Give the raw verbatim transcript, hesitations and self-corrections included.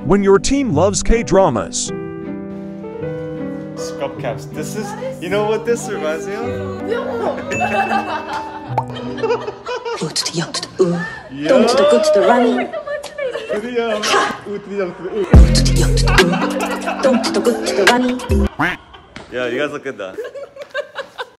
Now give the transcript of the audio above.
when your team loves K-dramas. Scrub caps. This is, you know what this reminds me of? Ooh to the young to the ooh, don't to the good to the runny. To the young, ooh to the young to the ooh. Ooh to the young to the ooh, don't to the good to the runny. Yeah, you guys look good though.